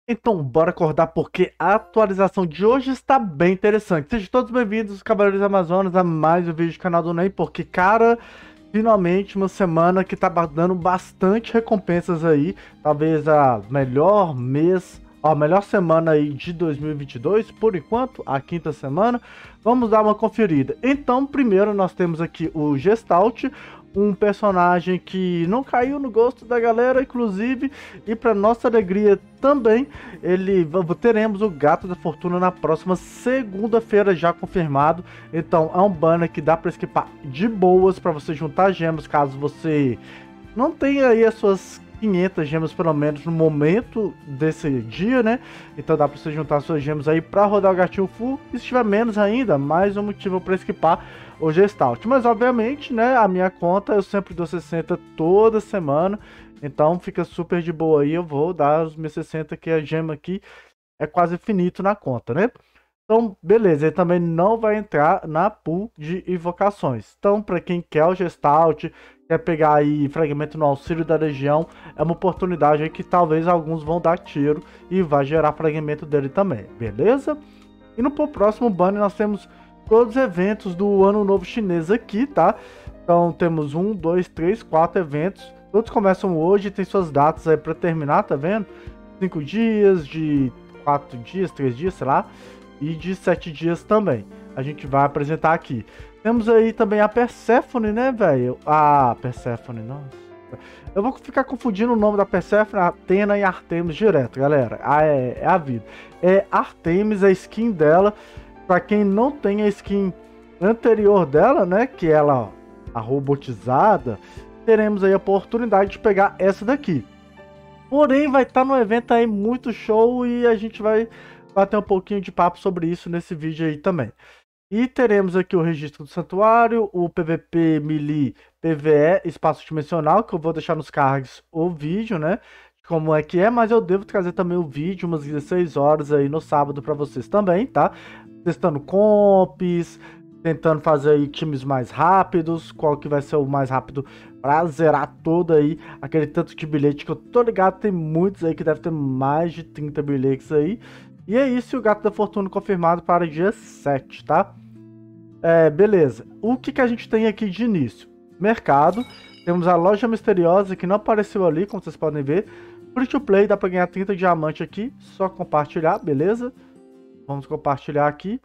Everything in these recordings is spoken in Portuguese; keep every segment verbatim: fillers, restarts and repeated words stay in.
Então, bora acordar porque a atualização de hoje está bem interessante. Sejam todos bem-vindos, Cavaleiros Amazonas, a mais um vídeo do canal do Ney, porque, cara, finalmente uma semana que tá dando bastante recompensas aí. Talvez a melhor mês, a melhor semana aí de dois mil e vinte e dois, por enquanto, a quinta semana. Vamos dar uma conferida. Então, primeiro nós temos aqui o Gestalt, um personagem que não caiu no gosto da galera, inclusive, e para nossa alegria também, ele teremos o Gato da Fortuna na próxima segunda-feira, já confirmado. Então é um banner que dá para esquipar de boas para você juntar gemas, caso você não tenha aí as suas quinhentas gemas pelo menos no momento desse dia, né? Então dá para você juntar suas gemas aí para rodar o gatinho full. E se tiver menos ainda, mais um motivo para esquipar o Gestalt. Mas obviamente, né, a minha conta eu sempre dou sessenta toda semana, então fica super de boa aí, eu vou dar os meus sessenta, que a gema aqui é quase infinito na conta, né? Então, beleza, ele também não vai entrar na pool de invocações. Então, para quem quer o Gestalt, quer pegar aí fragmento no auxílio da legião, é uma oportunidade aí que talvez alguns vão dar tiro e vai gerar fragmento dele também, beleza? E no próximo banner nós temos todos os eventos do Ano Novo Chinês aqui, tá? Então temos um, dois, três, quatro eventos. Todos começam hoje, tem suas datas aí para terminar, tá vendo? Cinco dias, de quatro dias, três dias, sei lá. E de sete dias também. A gente vai apresentar aqui. Temos aí também a Perséfone, né, velho? Ah, Perséfone, nossa. Eu vou ficar confundindo o nome da Perséfone, Athena e Artemis direto, galera. Ah, é, é a vida. É Artemis, a skin dela. Para quem não tem a skin anterior dela, né, que ela, ó, a robotizada, teremos aí a oportunidade de pegar essa daqui. Porém, vai estar tá no evento aí muito show e a gente vai bater um pouquinho de papo sobre isso nesse vídeo aí também. E teremos aqui o registro do santuário, o P V P Melee P V E espaço dimensional, que eu vou deixar nos cards o vídeo, né? Como é que é, mas eu devo trazer também o vídeo umas dezesseis horas aí no sábado para vocês também, tá? Testando comps, tentando fazer aí times mais rápidos, qual que vai ser o mais rápido para zerar todo aí aquele tanto de bilhete que eu tô ligado, tem muitos aí que deve ter mais de trinta bilhetes aí. E é isso, o Gato da Fortuna confirmado para dia sete, tá? É, beleza. O que que a gente tem aqui de início? Mercado. Temos a loja misteriosa que não apareceu ali, como vocês podem ver. Free to play, dá para ganhar trinta diamantes aqui, só compartilhar, beleza? Vamos compartilhar aqui.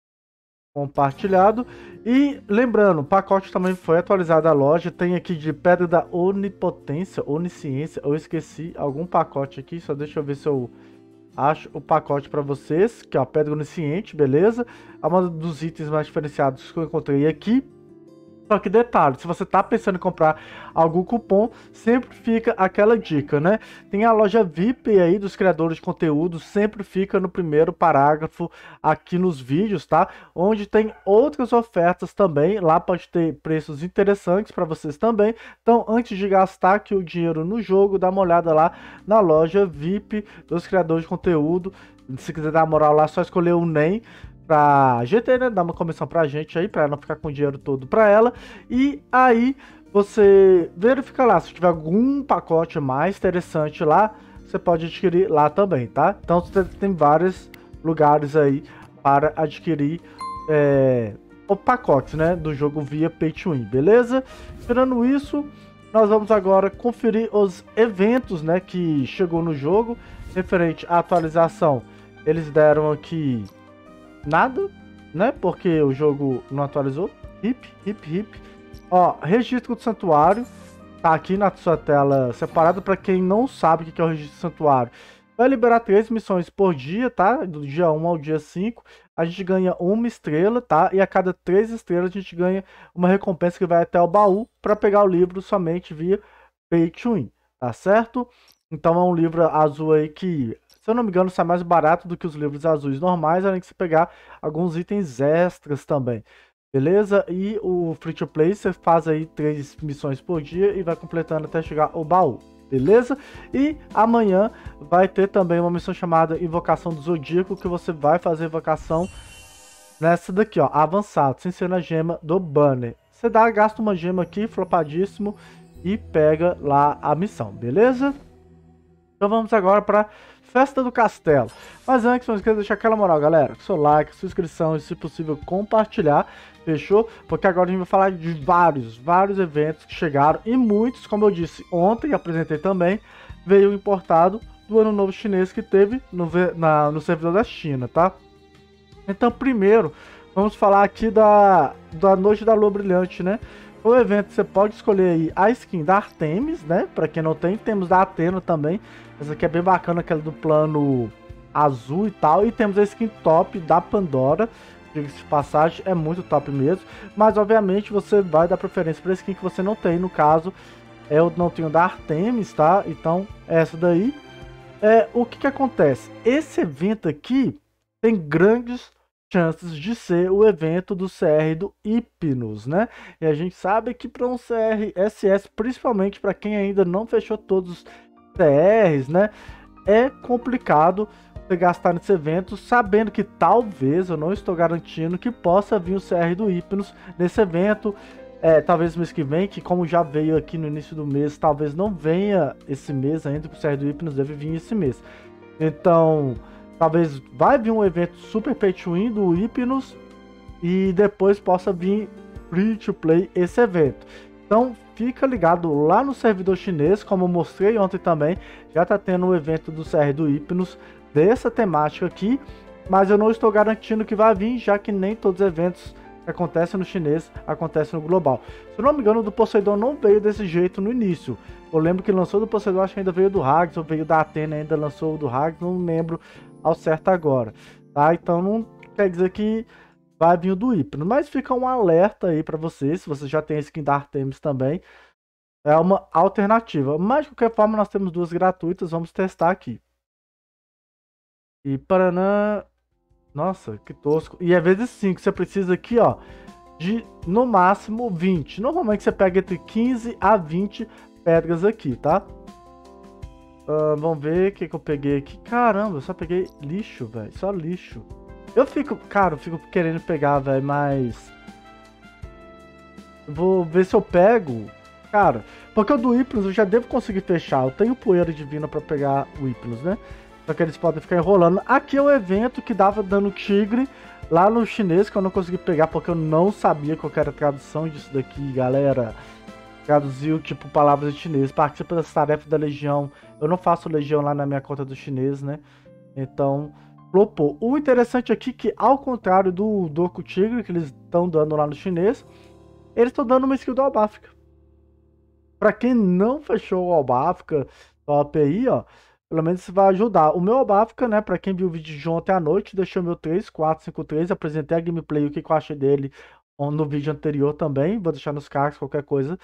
Compartilhado. E lembrando, o pacote também foi atualizado a loja. Tem aqui de Pedra da Onipotência, Onisciência. Eu esqueci algum pacote aqui, só deixa eu ver se eu acho o pacote para vocês, que é a Pedra Onisciente, beleza? É um dos itens mais diferenciados que eu encontrei aqui. Só que detalhe, se você tá pensando em comprar algum cupom, sempre fica aquela dica, né? Tem a loja V I P aí dos criadores de conteúdo, sempre fica no primeiro parágrafo aqui nos vídeos, tá? Onde tem outras ofertas também, lá pode ter preços interessantes para vocês também. Então, antes de gastar aqui o dinheiro no jogo, dá uma olhada lá na loja V I P dos criadores de conteúdo. Se quiser dar moral lá, é só escolher o Ney pra G T, né, dar uma comissão pra gente aí, pra não ficar com o dinheiro todo pra ela, e aí você verifica lá, se tiver algum pacote mais interessante lá, você pode adquirir lá também, tá? Então você tem vários lugares aí para adquirir é, o pacote, né, do jogo via Pay to Win, beleza? Tirando isso, nós vamos agora conferir os eventos, né, que chegou no jogo, referente à atualização. Eles deram aqui nada, né? Porque o jogo não atualizou. Hip, hip, hip. Ó, registro do santuário. Tá aqui na sua tela separado. Para quem não sabe o que é o registro do santuário, vai liberar três missões por dia, tá? Do dia um ao dia cinco. A gente ganha uma estrela, tá? E a cada três estrelas a gente ganha uma recompensa que vai até o baú para pegar o livro somente via Pay to Win, tá certo? Então é um livro azul aí que, se eu não me engano, sai mais barato do que os livros azuis normais, além de você pegar alguns itens extras também, beleza? E o Free to Play, você faz aí três missões por dia e vai completando até chegar ao baú, beleza? E amanhã vai ter também uma missão chamada Invocação do Zodíaco, que você vai fazer invocação nessa daqui, ó, avançado, sem ser na gema do banner. Você dá, gasta uma gema aqui, flopadíssimo, e pega lá a missão, beleza? Então vamos agora para Festa do Castelo. Mas antes, não esqueça de deixar aquela moral, galera. Seu like, sua inscrição e, se possível, compartilhar. Fechou? Porque agora a gente vai falar de vários, vários eventos que chegaram. E muitos, como eu disse ontem, apresentei também, veio importado do Ano Novo Chinês que teve no, na, no servidor da China, tá? Então, primeiro, vamos falar aqui da, da Noite da Lua Brilhante, né? O evento você pode escolher aí a skin da Artemis, né? Pra quem não tem, temos da Athena também. Essa aqui é bem bacana, aquela do plano azul e tal. E temos a skin top da Pandora. Diga-se de passagem, é muito top mesmo. Mas obviamente você vai dar preferência pra skin que você não tem. No caso, eu não tenho da Artemis, tá? Então, essa daí. É, o que que acontece? Esse evento aqui tem grandes chances de ser o evento do C R do Hypnos, né? E a gente sabe que para um C R S S, principalmente para quem ainda não fechou todos os C Rs, né? É complicado você gastar nesse evento, sabendo que talvez, eu não estou garantindo, que possa vir o C R do Hypnos nesse evento. É, talvez mês que vem, que como já veio aqui no início do mês, talvez não venha esse mês ainda, que o C R do Hypnos deve vir esse mês. Então, talvez vai vir um evento super pay to win do Hypnos e depois possa vir free to play esse evento. Então fica ligado lá no servidor chinês, como eu mostrei ontem também, já tá tendo um evento do C R do Hypnos dessa temática aqui, mas eu não estou garantindo que vai vir, já que nem todos os eventos que acontecem no chinês acontecem no global. Se eu não me engano, o do Poseidon não veio desse jeito no início. Eu lembro que lançou do Poseidon, acho que ainda veio do Hags, ou veio da Athena, ainda lançou o do Hags, não lembro ao certo agora, tá? Então não quer dizer que vai vir o do Hypnos, mas fica um alerta aí para vocês, se você já tem a skin da Artemis também, é uma alternativa. Mas de qualquer forma nós temos duas gratuitas, vamos testar aqui. E Paraná, nossa, que tosco. E é vezes cinco, você precisa aqui, ó, de no máximo vinte. Normalmente você pega entre quinze a vinte pedras aqui, tá? Uh, vamos ver o que, que eu peguei aqui. Caramba, eu só peguei lixo, velho. Só lixo. Eu fico, cara, eu fico querendo pegar, velho, mas... Vou ver se eu pego. Cara, porque o do Hypnos eu já devo conseguir fechar. Eu tenho poeira divina pra pegar o Hypnos, né? Só que eles podem ficar enrolando. Aqui é o evento que dava dano tigre lá no chinês, que eu não consegui pegar porque eu não sabia qual era a tradução disso daqui, galera. Traduziu, tipo, palavras em chinês. Participa das tarefas da Legião. Eu não faço Legião lá na minha conta do chinês, né? Então, flopou. O interessante aqui é que, ao contrário do Doku Tigre, que eles estão dando lá no chinês, eles estão dando uma skill do Albáfica. Pra quem não fechou o Albáfica top aí, ó, pelo menos isso vai ajudar. O meu Albáfica, né, pra quem viu o vídeo de ontem à noite, deixou meu três quatro cinco três, apresentei a gameplay, o que eu achei dele no vídeo anterior também, vou deixar nos cards, qualquer coisa.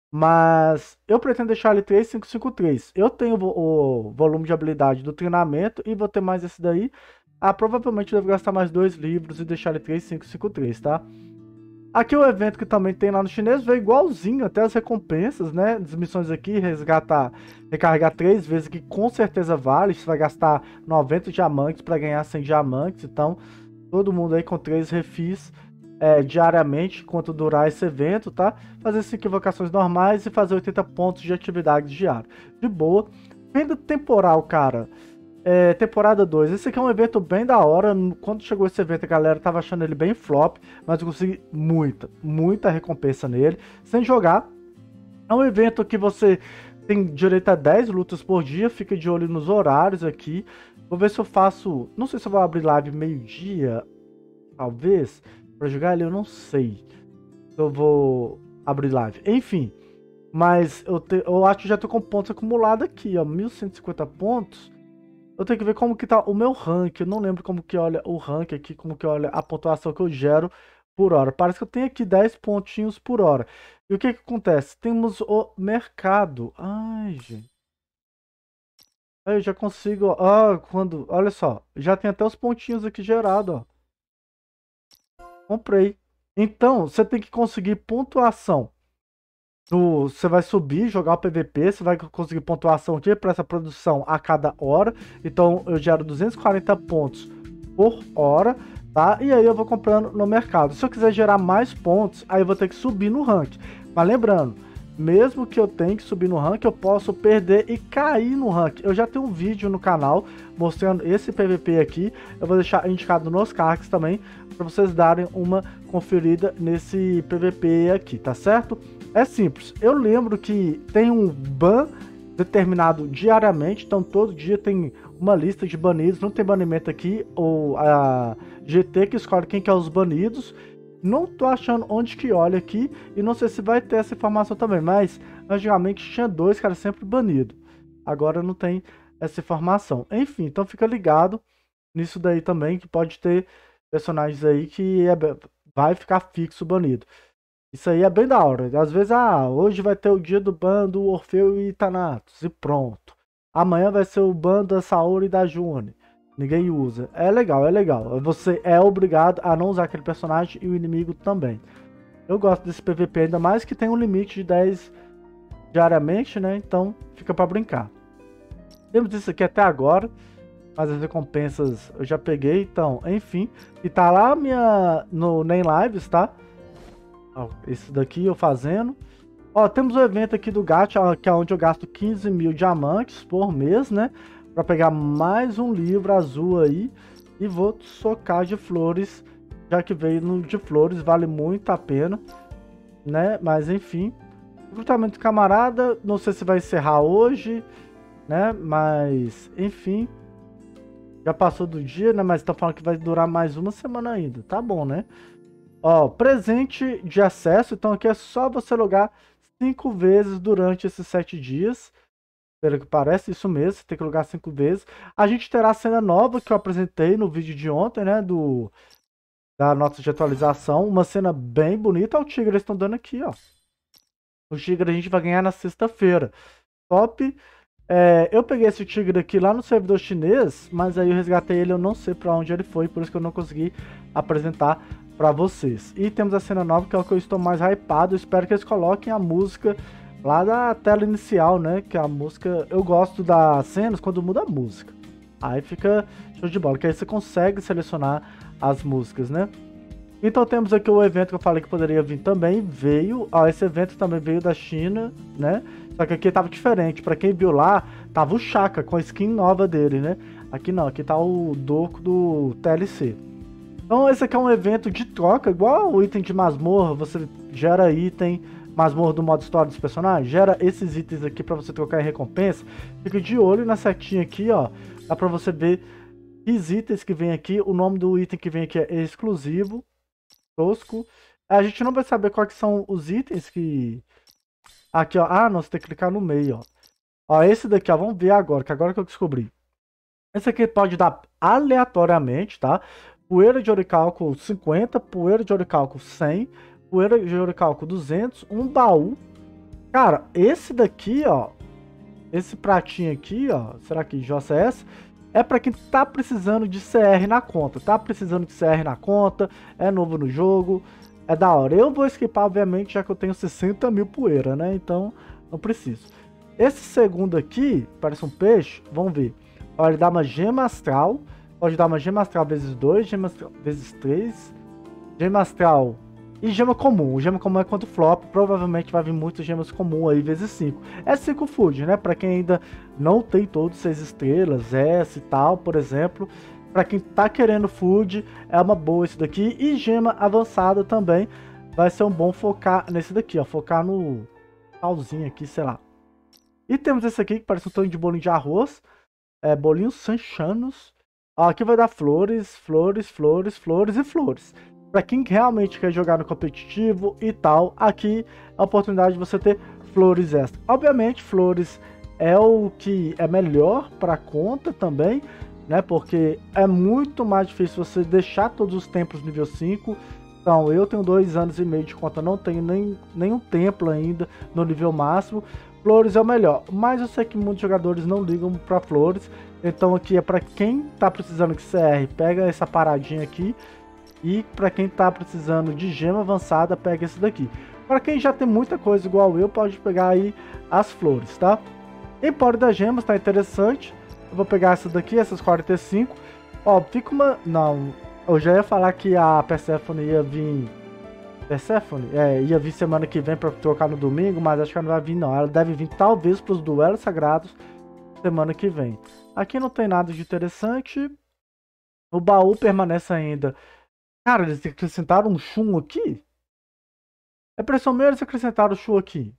Mas eu pretendo deixar ele três cinco cinco três. Eu tenho o volume de habilidade do treinamento e vou ter mais esse daí. Ah, provavelmente eu devo gastar mais dois livros e deixar ele três cinco cinco três, tá? Aqui o evento que também tem lá no chinês veio igualzinho, até as recompensas, né? As missões aqui, resgatar, recarregar três vezes, que com certeza vale. Você vai gastar noventa diamantes para ganhar cem diamantes. Então, todo mundo aí com três refis é, diariamente, enquanto durar esse evento, tá? Fazer cinco invocações normais e fazer oitenta pontos de atividade diária. De boa. Venda temporal, cara. É, temporada dois. Esse aqui é um evento bem da hora. Quando chegou esse evento, a galera tava achando ele bem flop, mas eu consegui muita, muita recompensa nele, sem jogar. É um evento que você tem direito a dez lutas por dia, fica de olho nos horários aqui. Vou ver se eu faço... Não sei se eu vou abrir live meio-dia, talvez, pra jogar ele, eu não sei. Eu vou abrir live. Enfim, mas eu, te... eu acho que já tô com pontos acumulados aqui, ó, mil cento e cinquenta pontos. Eu tenho que ver como que tá o meu rank. Eu não lembro como que olha o rank aqui, como que olha a pontuação que eu gero por hora. Parece que eu tenho aqui dez pontinhos por hora. E o que que acontece? Temos o mercado. Ai, gente. Aí eu já consigo, ó, quando, olha só, já tem até os pontinhos aqui gerados, ó. Comprei. Então, você tem que conseguir pontuação. No, você vai subir, jogar o P V P, você vai conseguir pontuação aqui para essa produção a cada hora. Então eu gero duzentos e quarenta pontos por hora, tá? E aí eu vou comprando no mercado. Se eu quiser gerar mais pontos, aí eu vou ter que subir no ranking. Mas lembrando, mesmo que eu tenha que subir no rank, eu posso perder e cair no rank. Eu já tenho um vídeo no canal mostrando esse P V P aqui, eu vou deixar indicado nos cards também, para vocês darem uma conferida nesse P V P aqui, tá certo? É simples, eu lembro que tem um ban determinado diariamente, então todo dia tem uma lista de banidos, não tem banimento aqui, ou a G T que escolhe quem que é os banidos. Não tô achando onde que olha aqui, e não sei se vai ter essa informação também, mas antigamente tinha dois caras sempre banido. Agora não tem essa informação. Enfim, então fica ligado nisso daí também, que pode ter personagens aí que é, vai ficar fixo banido. Isso aí é bem da hora. Às vezes, ah, hoje vai ter o dia do ban do Orfeu e Thanatos, e pronto. Amanhã vai ser o ban da Saori e da June. Ninguém usa. É legal, é legal. Você é obrigado a não usar aquele personagem e o inimigo também. Eu gosto desse P V P, ainda mais que tem um limite de dez diariamente, né? Então fica pra brincar. Temos isso aqui até agora, mas as recompensas eu já peguei, então, enfim. E tá lá minha, no Nem Lives, tá? Ó, esse daqui eu fazendo. Ó, temos o evento aqui do Gacha, que é onde eu gasto quinze mil diamantes por mês, né? Para pegar mais um livro azul aí, e vou socar de flores, já que veio no de flores, vale muito a pena, né? Mas enfim, recrutamento camarada, não sei se vai encerrar hoje, né? Mas enfim, já passou do dia, né? Mas tá falando que vai durar mais uma semana ainda, tá bom, né? Ó, presente de acesso, então aqui é só você logar cinco vezes durante esses sete dias. Pelo que parece, isso mesmo, você tem que logar cinco vezes. A gente terá a cena nova que eu apresentei no vídeo de ontem, né? Do, da nota de atualização. Uma cena bem bonita. Olha o tigre, eles estão dando aqui, ó. O tigre a gente vai ganhar na sexta-feira. Top. É, eu peguei esse tigre aqui lá no servidor chinês, mas aí eu resgatei ele, eu não sei pra onde ele foi, por isso que eu não consegui apresentar pra vocês. E temos a cena nova, que é o que eu estou mais hypado. Eu espero que eles coloquem a música lá da tela inicial, né? Que a música... Eu gosto das cenas quando muda a música. Aí fica show de bola, que aí você consegue selecionar as músicas, né? Então temos aqui o evento que eu falei que poderia vir também. Veio... Ó, esse evento também veio da China, né? Só que aqui tava diferente. Pra quem viu lá, tava o Shaka com a skin nova dele, né? Aqui não, aqui tá o Doku do T L C. Então esse aqui é um evento de troca, igual o item de masmorra. Você gera item... masmorra do modo história dos personagens, gera esses itens aqui para você trocar em recompensa. Fica de olho na setinha aqui, ó. Dá para você ver os itens que vem aqui. O nome do item que vem aqui é exclusivo, tosco. A gente não vai saber quais são os itens que... Aqui, ó. Ah, não, você tem que clicar no meio, ó. Ó, esse daqui, ó. Vamos ver agora, que agora que eu descobri. Esse aqui pode dar aleatoriamente, tá? Poeira de oricalco cinquenta, poeira de oricalco cem, poeira de oricalco duzentos, um baú. Cara, esse daqui, ó, esse pratinho aqui, ó, será que J C S? É pra quem tá precisando de C R na conta, tá precisando de C R na conta, é novo no jogo, é da hora. Eu vou esquipar, obviamente, já que eu tenho sessenta mil poeira, né, então não preciso. Esse segundo aqui, parece um peixe, vamos ver. Ó, ele dá uma gema astral, pode dar uma gema astral vezes dois, gema astral vezes três, gema astral... E gema comum, o gema comum é quanto flop, provavelmente vai vir muitos gemas comum aí, vezes cinco. É cinco food, né? Pra quem ainda não tem todos seis estrelas, S e tal, por exemplo. Pra quem tá querendo food, é uma boa esse daqui. E gema avançada também, vai ser um bom focar nesse daqui, ó. Focar no talzinho aqui, sei lá. E temos esse aqui, que parece um tanto de bolinho de arroz. É, bolinhos sanchanos. Ó, aqui vai dar flores, flores, flores, flores e flores. Para quem realmente quer jogar no competitivo e tal, aqui é a oportunidade de você ter flores extra. Obviamente, flores é o que é melhor para a conta também, né? Porque é muito mais difícil você deixar todos os templos nível cinco. Então, eu tenho dois anos e meio de conta, não tenho nem nenhum templo ainda no nível máximo. Flores é o melhor, mas eu sei que muitos jogadores não ligam para flores. Então, aqui é para quem tá precisando de C R, pega essa paradinha aqui. E para quem tá precisando de gema avançada, pega esse daqui. Para quem já tem muita coisa igual eu, pode pegar aí as flores, tá? Empório das gemas, tá interessante. Eu vou pegar essa daqui, essas quarenta e cinco. Ó, fica uma... Não, eu já ia falar que a Persephone ia vir Persephone? É, ia vir semana que vem pra trocar no domingo, mas acho que ela não vai vir não. Ela deve vir talvez pros duelos sagrados semana que vem. Aqui não tem nada de interessante. O baú permanece ainda. Cara, eles acrescentaram um Shun aqui? É pressão minha, eles acrescentaram o Shun aqui.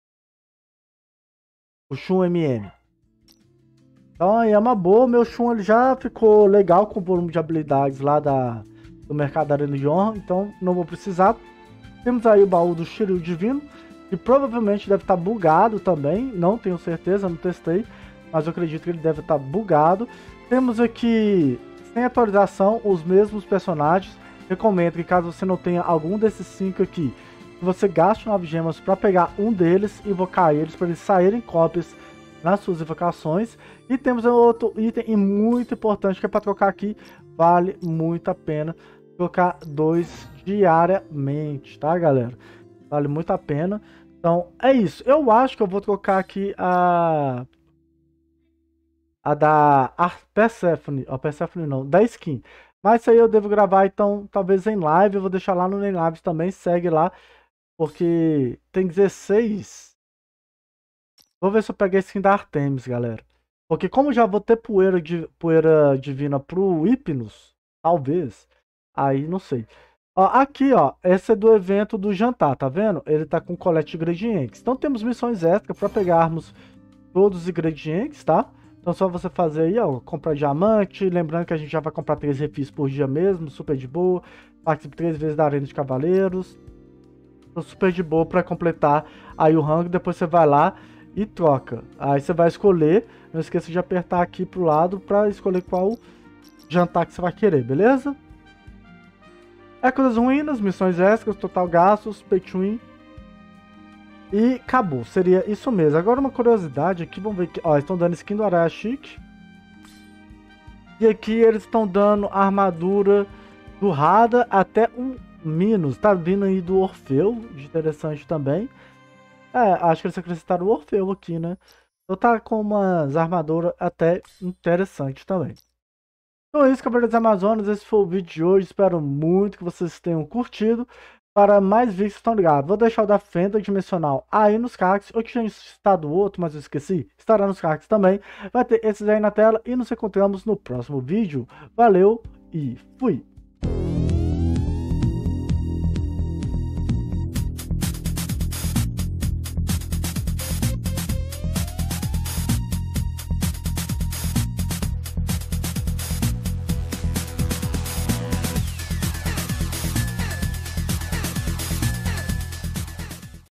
O Shun M M. Então aí é uma boa. Meu Shun ele já ficou legal com o volume de habilidades lá da, do mercado da Arena de Honra. Então não vou precisar. Temos aí o baú do Shiryu Divino. Que provavelmente deve estar bugado também. Não tenho certeza, não testei. Mas eu acredito que ele deve estar bugado. Temos aqui, sem atualização, os mesmos personagens. Recomendo que caso você não tenha algum desses cinco aqui, você gaste nove gemas para pegar um deles e invocar eles, para eles saírem cópias nas suas invocações. E temos outro item muito importante que é para trocar aqui. Vale muito a pena trocar dois diariamente, tá, galera? Vale muito a pena. Então é isso. Eu acho que eu vou trocar aqui a... A da a Persephone, a Persephone não, da skin. Mas isso aí eu devo gravar, então, talvez em live. Eu vou deixar lá no Nem Lives também, segue lá. Porque tem dezesseis. Vou ver se eu peguei a skin da Artemis, galera. Porque como já vou ter poeira, de, poeira divina pro Hypnos, talvez. Aí, não sei. Ó, aqui, ó, esse é do evento do jantar, tá vendo? Ele tá com colete de ingredientes. Então temos missões extras para pegarmos todos os ingredientes, tá? Então só você fazer aí, ó, comprar diamante, lembrando que a gente já vai comprar três refis por dia mesmo, super de boa. Participe três vezes da Arena de Cavaleiros. Então super de boa para completar aí o rango, depois você vai lá e troca. Aí você vai escolher, não esqueça de apertar aqui pro lado para escolher qual jantar que você vai querer, beleza? Eco das Ruínas, missões extras, total gastos, pay to win. E acabou, seria isso mesmo. Agora uma curiosidade aqui, vamos ver que, ó, estão dando skin do Araya Chique. E aqui eles estão dando armadura do Rada até um Minos. Tá vindo aí do Orfeu, de interessante também. É, acho que eles acrescentaram o Orfeu aqui, né? Então tá com umas armaduras até interessantes também. Então é isso, Cavaleiros das Amazonas. Esse foi o vídeo de hoje. Espero muito que vocês tenham curtido. Para mais vídeos, estão ligados. Vou deixar o da Fenda Dimensional aí nos cards. Eu tinha citado outro, mas eu esqueci. Estará nos cards também. Vai ter esses aí na tela. E nos encontramos no próximo vídeo. Valeu e fui!